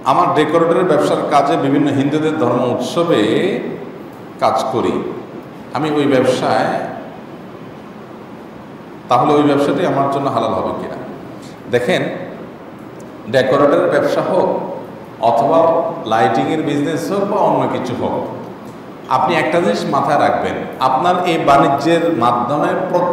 আমার ডেকোরেটরের ব্যবসার কাজে বিভিন্ন হিন্দুদের ধর্ম উৎসবে কাজ করি, আমি ওই ব্যবসায়, তাহলে ওই ব্যবসাটি আমার জন্য হালাল হবে কিনা? দেখেন, ডেকোরেটরের ব্যবসা হোক অথবা লাইটিংয়ের বিজনেস হোক বা অন্য কিছু হোক, আপনি একটা জিনিস মাথায় রাখবেন, আপনার এই বাণিজ্যের মাধ্যমে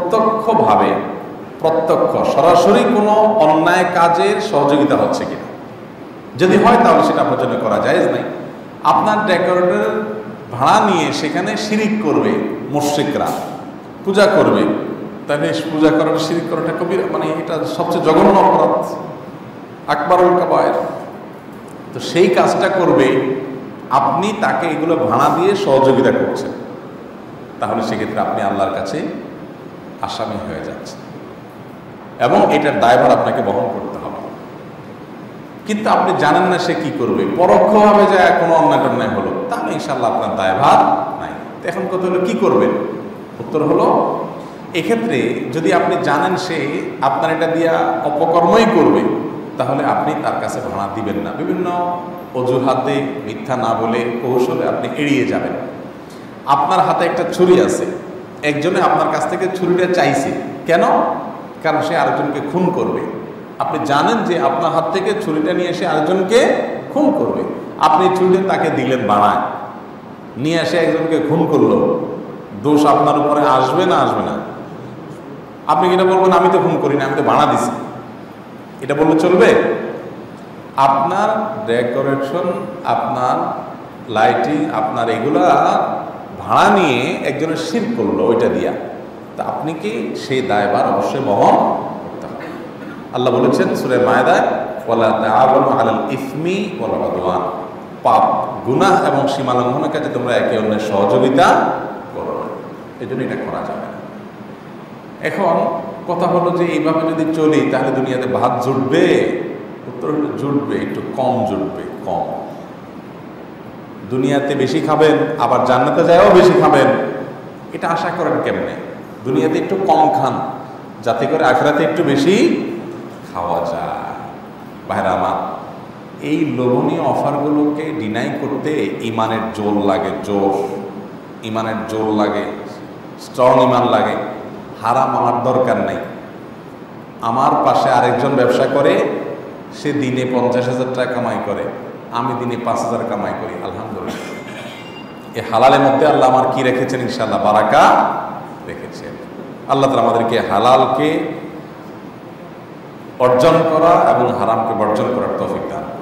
প্রত্যক্ষ সরাসরি কোনো অন্যায় কাজের সহযোগিতা হচ্ছে কিনা। যদি হয় তাহলে সেটা আপনার জন্য করা জায়েজ নাই। আপনার ডেকোরেটর ভাড়া নিয়ে সেখানে শিরিক করবে, মুশরিকরা পূজা করবে, তাহলে পূজা করার শিরিক করাটা কবিরা, মানে এটা সবচেয়ে জঘন্য অপরাধ, আকবারুল কাবায়ের। তো সেই কাজটা করবে, আপনি তাকে এগুলো ভাড়া দিয়ে সহযোগিতা করছেন, তাহলে সেক্ষেত্রে আপনি আল্লাহর কাছে আসামি হয়ে যাচ্ছেন এবং এটার দায়ভার আপনাকে বহন করতে হবে। কিন্তু আপনি জানেন না সে কি করবে, পরোক্ষভাবে যা কোনো অন্যায় হলো, তাহলে ইনশাল্লাহ আপনার দায়ভার নাই। এখন কথা হলো কি করবেন? উত্তর হলো, এক্ষেত্রে যদি আপনি জানেন সে আপনার এটা দিয়া অপকর্মই করবে, তাহলে আপনি তার কাছে ভাড়া দিবেন না। বিভিন্ন অজুহাতে, মিথ্যা না বলে, কৌশলে আপনি এড়িয়ে যাবেন। আপনার হাতে একটা ছুরি আছে, একজনে আপনার কাছ থেকে ছুরিটা চাইছে, কেন? কারণ সে আরেকজনকে খুন করবে। আপনি জানেন যে আপনার হাত থেকে ছুরিটা নিয়ে এসে আরেকজনকে খুন করবে, আপনি ছুরিটা তাকে দিলেন বাড়ায়, নিয়ে এসে একজনকে খুন করলো, দোষ আপনার উপরে আসবে না? আসবে না? আপনি কিনা বলবেন আমি তো খুন করি না, আমি তো ভাড়া দিছি, এটা বললে চলবে? আপনার ডেকোরেশন, আপনার লাইটিং, আপনার এগুলা ভাড়া নিয়ে একজনের শিরক করলো ওইটা দিয়া, তা আপনি কি সেই দায়ভার অবশ্যই বহন করতে হবে। আল্লাহ বলেছেন সূরা মায়েদায়, ওয়ালা তাআওয়ানু আলাল ইসমি ওয়াল উদওয়ান, পাপ, গুনাহ এবং সীমালঙ্ঘনের কাজে তোমরা একে অন্যের সহযোগিতা করো না, এই জন্য এটা করা যাবে না। এখন কথা হলো যে এইভাবে যদি চলি তাহলে দুনিয়াতে ভাত জুটবে? উত্তর হলো জুটবে, একটু কম জুটবে, কম। দুনিয়াতে বেশি খাবেন, আবার জান্নাতে যায়ও বেশি খাবেন, এটা আশা করেন কেমনে? দুনিয়াতে একটু কম খান, যাতে করে আখিরাতে একটু বেশি খাওয়া যায়। ভাইরা আমার, এই লোভনীয় অফারগুলোকে ডিনাই করতে ইমানের জোর লাগে, ইমানের জোর লাগে, স্ট্রং ইমান লাগে। হারাম আমার দরকার নাই। আমার পাশে আরেকজন ব্যবসা করে, সে দিনে 50,000 টাকা কামাই করে, আমি দিনে 5,000 কামাই করি, আলহামদুলিল্লাহ। এই হালালের মধ্যে আল্লাহ আমার কি রেখেছেন? ইনশাআল্লাহ বারাকা রেখেছেন। আল্লাহ তাআলা আমাদেরকে হালালকে অর্জন করা এবং হারামকে বর্জন করার তৌফিক দান।